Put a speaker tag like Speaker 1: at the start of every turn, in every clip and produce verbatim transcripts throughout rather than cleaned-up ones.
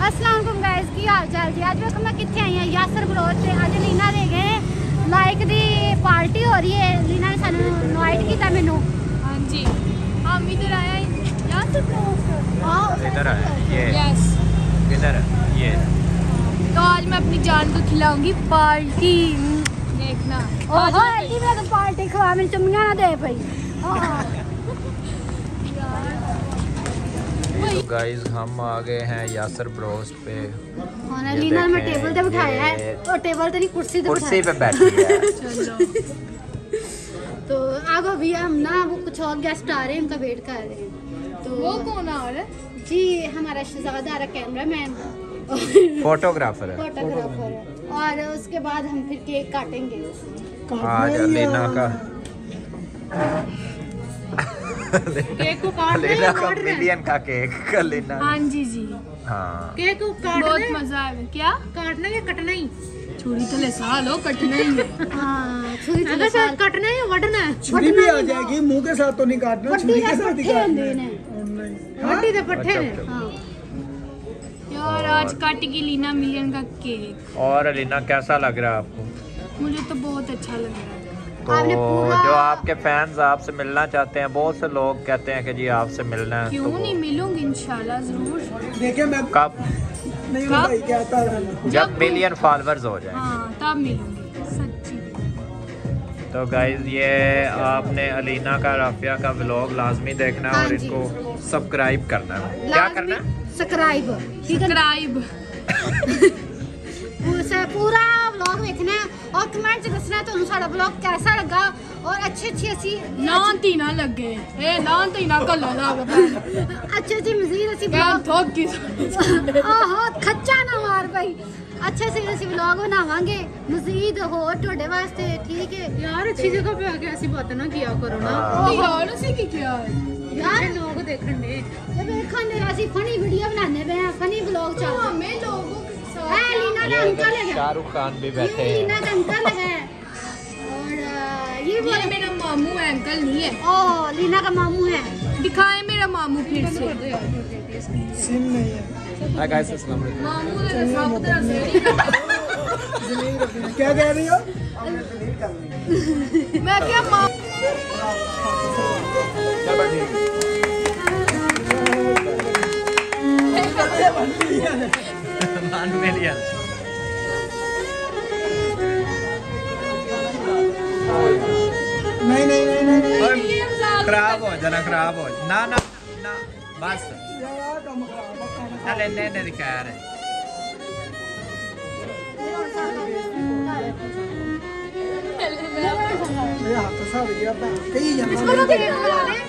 Speaker 1: अस्सलाम वालेकुम गाइस, की हाल चाल जी। आज मैं कितने आई हैं यासर ब्लॉग से। आज लीना ले गए लाइक दी पार्टी हो रही है। लीना ने सानू इनवाइट किया मैनू।
Speaker 2: हाँ जी, हम इधर आए यासर ब्लॉग।
Speaker 1: हां
Speaker 3: इधर है ये।
Speaker 2: यस,
Speaker 3: इधर है ये।
Speaker 2: तो आज मैं अपनी जान को खिलाऊंगी पार्टी। देखना
Speaker 1: ओहो ऐसी मैं तो पार्टी खवा में चुम्मियां ना दे पई।
Speaker 3: तो गाइस हम आ गए हैं यासर ब्रोस्ट पे।
Speaker 1: और लीना ने टेबल पे बिठाया है और टेबल पे नहीं कुर्सी पे
Speaker 3: कुर्सी पे बैठी है।
Speaker 2: चलो
Speaker 1: तो अब अभी हम ना वो कुछ और गेस्ट आ रहे हैं, उनका वेट कर रहे हैं। तो
Speaker 2: वो कौन आ रहा है?
Speaker 1: जी हमारा शहजादा आ रहा, कैमरामैन
Speaker 3: फोटोग्राफर है।
Speaker 1: फोटोग्राफर है। और उसके बाद हम फिर केक काटेंगे।
Speaker 3: आज लीना का
Speaker 1: केक को काट रहे
Speaker 3: लीना
Speaker 1: हैं,
Speaker 3: का
Speaker 1: काट रहे हैं।
Speaker 3: मिलियन का केक का लीना।
Speaker 2: हाँ जी जी,
Speaker 3: हाँ
Speaker 1: केक को काटना
Speaker 2: बहुत
Speaker 1: है,
Speaker 2: मजा आएगा। क्या
Speaker 1: काटना या कटना ही?
Speaker 2: छुरी तले साल हो, कटना ही है।
Speaker 1: हाँ छुरी से साथ कटना है या वटना है?
Speaker 4: छुरी भी आ जाएगी, मुंह के साथ तो नहीं काटना, छुरी के साथ ही काटना है।
Speaker 1: वट्टी दे पट्टे
Speaker 3: अच्छा,
Speaker 1: ने।
Speaker 3: अच्छा।
Speaker 1: हाँ
Speaker 2: यार आज काटेगी लीना मिलियन का केक।
Speaker 3: और लीना कैसा लग रहा है आपको?
Speaker 2: मुझे तो बहुत अच्छा लग रहा है।
Speaker 3: तो
Speaker 1: आपने पूरा-
Speaker 3: जो आपके फैंस आपसे मिलना चाहते हैं, बहुत से लोग कहते हैं कि जी आपसे मिलना है।
Speaker 2: क्यों
Speaker 3: तो
Speaker 2: नहीं मिलूंगी, इंशाल्लाह जरूर।
Speaker 4: देखिए मैं
Speaker 3: कब?
Speaker 4: नहीं
Speaker 2: कब?
Speaker 4: भाई क्या था
Speaker 3: जब मिलियन फॉलोअर्स हो जाए।
Speaker 2: हाँ तब मिलूंगी सच्ची।
Speaker 3: तो गाइज ये आपने अलीना का राफिया का व्लॉग लाजमी देखना है
Speaker 1: हाँ
Speaker 3: और
Speaker 1: जी।
Speaker 3: इनको सब्सक्राइब करना है। क्या करना है?
Speaker 1: सब्सक्राइब ठीक है।
Speaker 2: सब्सक्राइब
Speaker 1: पूरा पूरा व्लॉग देखना है और कमेंट च दसना तो साਡਾ व्लॉग कैसा लगा और अच्छी अच्छी अच्छी
Speaker 2: लांती ना लगे, ए लांती ना कल्ला लग
Speaker 1: अच्छी अच्छी मजीद अच्छी
Speaker 2: क्या
Speaker 1: व्लॉग
Speaker 2: ठोक की
Speaker 1: आहो खच्चा ना मार भाई। अच्छे से ਅਸੀਂ व्लॉग बनावांगे मजीद हो ਤੁਹਾਡੇ ਵਾਸਤੇ ठीक है यार। अच्छी जगह पे आके ऐसी बातें ना किया करो ना
Speaker 2: यार उसी की क्या है
Speaker 1: यार। लोग देखਣ ਦੇ ਇਹ ਵੇਖਣ ਦੇ ਅਸੀਂ ਫਨੀ ਵੀਡੀਓ ਬਣਾਉਂਦੇ ਪਏ ਆ, फनी व्लॉग चल रहा है।
Speaker 2: हमें लोगों के साथ
Speaker 1: है लीना का अंकल है,
Speaker 3: शाहरुख खान भी बैठे
Speaker 1: ये
Speaker 3: हैं।
Speaker 1: लीना का अंकल है और अ, ये
Speaker 2: ये
Speaker 1: वो
Speaker 2: मेरा मामू है, अंकल नहीं है।
Speaker 1: ओ लीना का मामू है।
Speaker 2: दिखाए मेरा मामू फिर से।
Speaker 4: सिम नहीं है।
Speaker 3: हाय गाइस, अस्सलाम वालेकुम।
Speaker 2: मामू ने सब तरह से
Speaker 4: क्या कह रही हो?
Speaker 2: मैं क्या मामू
Speaker 3: वन मिलियन।
Speaker 4: नहीं नहीं नहीं नहीं नहीं।
Speaker 3: खराब हो जाना, खराब हो ना ना ना बस
Speaker 4: यार कम खराब
Speaker 3: ना लेने ने दिखा रहे।
Speaker 4: मेरे हाथ से सड़ गया था कहीं
Speaker 1: इसको लोग केक खिला रहे हैं।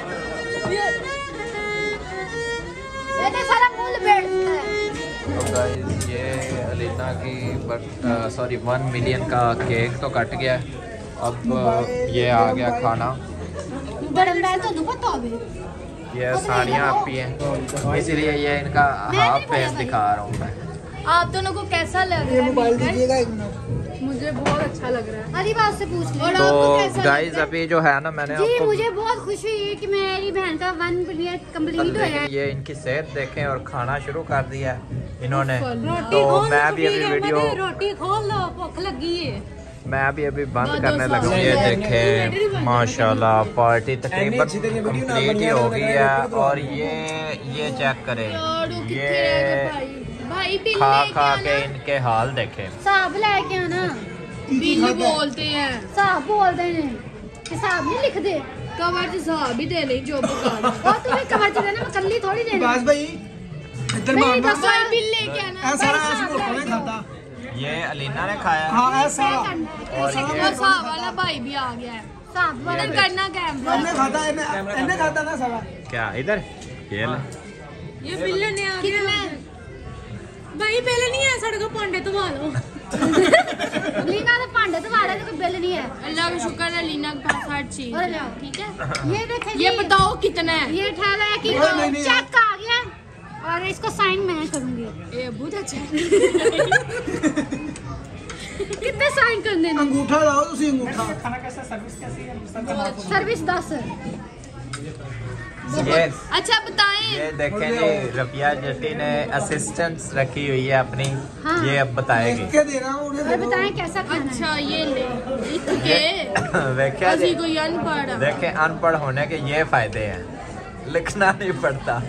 Speaker 1: ये तो सारा मूल बैठ है।
Speaker 3: तो गाइस ये अलीना की बट सॉरी वन मिलियन का केक तो कट गया है। अब ये आ गया खाना।
Speaker 1: बड़े मैं तो दुपट्टा होवे।
Speaker 3: ये सानिया आपी हैं, इसीलिए ये इनका हाफ फेस दिखा रहा हूँ मैं।
Speaker 2: आप दोनों को कैसा लग
Speaker 4: ये
Speaker 2: रहा है
Speaker 4: मोबाइल
Speaker 2: मिलकर?
Speaker 4: दीजिएगा एक मिनट।
Speaker 2: मुझे बहुत अच्छा लग रहा है।
Speaker 1: हरी बात से पूछ ले।
Speaker 2: और आपको
Speaker 3: तो
Speaker 2: कैसा
Speaker 3: गाइस
Speaker 2: लगता है?
Speaker 3: अभी जो है ना, मैंने
Speaker 1: जी
Speaker 3: आपको
Speaker 1: मुझे बहुत खुशी हुई कि मेरी बहन का वन पीरियड कंप्लीट हुआ है।
Speaker 3: ये इनकी सेहत देखें और खाना शुरू कर दिया है इन्होंने।
Speaker 1: रोटी
Speaker 3: तो
Speaker 1: खोल
Speaker 3: मैं
Speaker 1: लो,
Speaker 3: भी अभी
Speaker 1: ठीक है,
Speaker 3: वीडियो
Speaker 1: मैंने रोटी खोल लो, भूख लगी है।
Speaker 3: मैं अभी अभी बंद
Speaker 2: दो
Speaker 3: करने
Speaker 2: सौ।
Speaker 3: लगा। ये देखें माशाल्लाह पार्टी तकरीबन कंप्लीट ही हो गई है। और ये ये चेक करें,
Speaker 2: यार वो कितने
Speaker 3: ये
Speaker 2: रहेगा भाई? भाई बिल
Speaker 3: खा
Speaker 2: लेके
Speaker 3: खा के
Speaker 2: आना।
Speaker 3: इनके हाल देखें।
Speaker 1: हिसाब लेके आना।
Speaker 2: बिल बोलते हैं,
Speaker 1: हिसाब बोलते हैं, हिसाब नहीं लिखते।
Speaker 2: कवर हिसाब ही दे नहीं जो बुकार।
Speaker 1: और तुम्हें कवर चले ना, मैं कल्ली थोड़ी देनी।
Speaker 4: बस भाई इधर
Speaker 1: नहीं,
Speaker 4: मारना।
Speaker 1: बस
Speaker 2: भाई बिल लेके आना।
Speaker 4: ऐसा सारा ऐसे को नहीं खाता।
Speaker 3: ये अलीना ने खाया।
Speaker 4: हाँ ऐसा
Speaker 3: और
Speaker 2: और
Speaker 3: ये
Speaker 2: हिसाब वाला भाई भी आ गया है।
Speaker 1: हिसाब वाला
Speaker 2: इधर करना कैमरा।
Speaker 4: इन्हें खाता इन्हें इन्हें खाता ना सारा।
Speaker 3: क्या इधर ये ले।
Speaker 2: ये बिल लेने आ गया। भाई पहले नहीं है, सड़क पांडे तो वालो।
Speaker 1: लीना तो भांडे तो वाले कोई बिल नहीं है।
Speaker 2: अल्लाह का शुक्र है लीना के पास हर चीज
Speaker 1: और
Speaker 2: है,
Speaker 1: लियाओ।
Speaker 2: ठीक है।
Speaker 1: ये देखे
Speaker 2: ये बताओ कितना है?
Speaker 1: ये ठहरा है कि
Speaker 4: नहीं, नहीं, नहीं।
Speaker 1: चेक आ गया और इसको साइन मैं करूंगी।
Speaker 2: ये बहुत अच्छा है।
Speaker 1: कितने साइन करने ने?
Speaker 4: अंगूठा लाओ तुसी अंगूठा।
Speaker 1: सर्विस दस
Speaker 3: ये
Speaker 2: अच्छा बताएं।
Speaker 3: ये देखें जी, रफिया जट्टी ने असिस्टेंट्स रखी हुई है अपनी।
Speaker 1: हाँ।
Speaker 3: ये अब बताएगी।
Speaker 4: क्या दे रहा हूँ उन्हें
Speaker 1: और बताएं कैसा खाना है।
Speaker 2: अच्छा ये ले लिख के
Speaker 3: देखा जी,
Speaker 2: अजी कोई अनपढ़
Speaker 3: देखें अनपढ़ होने के ये फायदे हैं, लिखना नहीं पड़ता।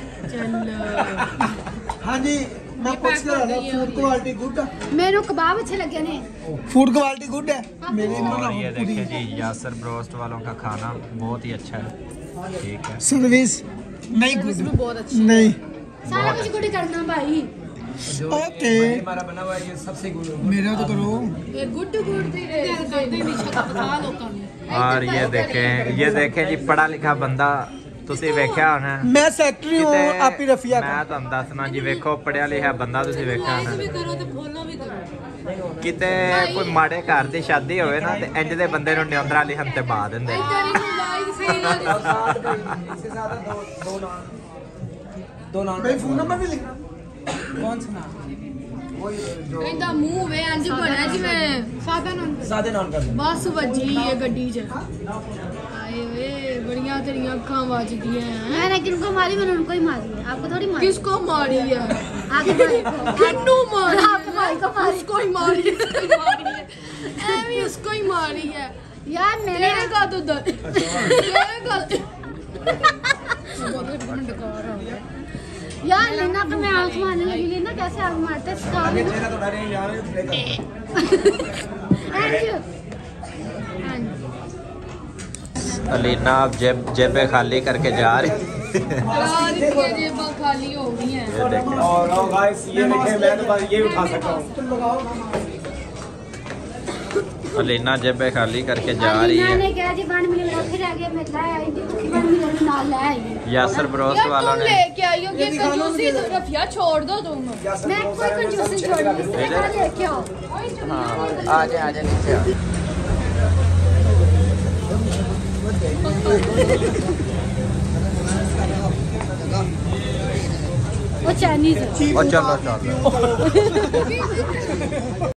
Speaker 4: हाँ जी मैं पूछ रहा था फूड क्वालिटी गुड है।
Speaker 1: मेनू कबाब अच्छे लगे ने।
Speaker 4: फूड क्वालिटी गुड है मेरे
Speaker 3: और ये देखें जी, यासर ब्रोस्ट वालों का खाना बहुत ही अच्छा है। ठीक है,
Speaker 4: सर्विस नहीं
Speaker 2: भी
Speaker 4: गुड
Speaker 2: बहुत अच्छी
Speaker 4: नहीं
Speaker 1: सारा कुछ गुड करना भाई।
Speaker 4: ओके
Speaker 5: हमारा बना हुआ है ये सबसे गुड
Speaker 4: मेरा तो करो।
Speaker 2: ये गुड गुड दी रे ਕਰਦੇ ਨਹੀਂ ਛੱਡਦਾ ਲੋਕਾਂ ਨੇ।
Speaker 3: और ये देखें, ये देखें जी, पढ़ा लिखा बंदा ਤੁਸੀਂ ਵੇਖਿਆ ਹੋਣਾ।
Speaker 4: मैं सेक्रेटरी हूँ
Speaker 3: ਕਿਤੇ
Speaker 4: आपी रफिया का।
Speaker 3: ਮੈਂ ਤੁਹਾਨੂੰ ਦੱਸਣਾ ਜੀ, ਵੇਖੋ ਪੜਿਆ ਲਿਖਿਆ ਬੰਦਾ ਤੁਸੀਂ ਵੇਖਿਆ
Speaker 2: ਲਾਈਕ ਵੀ
Speaker 3: ਹੋਣਾ।
Speaker 2: ਕਰੋ ਤੇ ਫੋਲੋ ਵੀ ਕਰੋ।
Speaker 3: ਕਿਤੇ ਕੋਈ ਮਾੜੇ ਘਰ ਦੀ ਸ਼ਾਦੀ ਹੋਵੇ ਨਾ ਤੇ ਇੰਜ ਦੇ ਬੰਦੇ ਨੂੰ ਨਿਯੰਤਰਾ ਲਿਖਣ ਤੇ ਬਾ ਦਿੰਦੇ।
Speaker 2: ਇੱਧਰ ਇਹਨੂੰ ਲਾਈਕ ਸਹੀ ਨਾਲ
Speaker 5: इससे ज्यादा दो दो नान दो नान
Speaker 4: भाई फोन नंबर भी लिखना।
Speaker 5: कौन सा नान
Speaker 2: ਇਹਦਾ ਮੂੰਹ ਵੇ ਇੰਜ ਬਣਿਆ ਜਿਵੇਂ ਸਾਦਾ ਨਾਲ
Speaker 5: सादे नान कर दो।
Speaker 2: ਬੱਸ ਵੱਜੀ ਹੈ ਗੱਡੀ 'ਚ। ਆਏ ਓਏ ਬੜੀਆਂ ਤੇਰੀਆਂ ਅੱਖਾਂ ਵੱਜਦੀਆਂ हैं।
Speaker 1: मैंने किनको मारी मैंने उनको ही मारी है, आपको थोड़ी मारी।
Speaker 2: किसको मारी है?
Speaker 1: आपके भाई को।
Speaker 2: किन्नू मारी?
Speaker 1: आपके भाई को मारी।
Speaker 2: उसको ही मारी है, उसको ही मारी है। ऐ भी उसको ही मारी है।
Speaker 1: यार मैंने
Speaker 2: तेरे का तो दर तेरे का
Speaker 1: यार लेना तो मैं आंख मारने लगी। लेना कैसे आंख मारते सिखा
Speaker 5: ये
Speaker 1: दो।
Speaker 5: चेहरा तो डरे यार
Speaker 3: अलीना अब जेब जेबें खाली करके जा रही।
Speaker 2: यार इसकी जेबां खाली हो गई हैं।
Speaker 3: ये देखें,
Speaker 5: और लो गाइस ये देखें मैं तो बस ये उठा सकता हूँ।
Speaker 3: अलीना जेबें खाली करके जा रही है।
Speaker 1: मैंने कहा जी वन मिलियन फिर आगे मैं ले आई थी वन मिलियन नाल ले आई।
Speaker 3: यासर ब्रोस्ट
Speaker 2: यार
Speaker 3: वालों
Speaker 2: तुम
Speaker 3: ने
Speaker 2: लेके आई हो ये कंजूसी तो रफिया छोड़ दो तुम।
Speaker 1: मैं कोई कंजूसी छोड़ नहीं सकती। लेके आओ।
Speaker 3: हाँ, आ जा आ जा नीचे आ।
Speaker 1: वो चाइनीज है।
Speaker 3: और चलो चलो